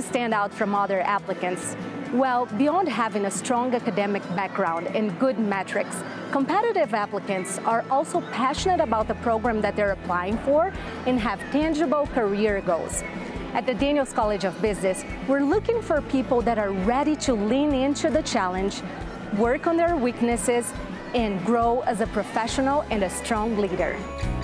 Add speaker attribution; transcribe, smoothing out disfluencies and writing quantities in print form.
Speaker 1: to stand out from other applicants? Well, beyond having a strong academic background and good metrics, competitive applicants are also passionate about the program that they're applying for and have tangible career goals. At the Daniels College of Business, we're looking for people that are ready to lean into the challenge, work on their weaknesses, and grow as a professional and a strong leader.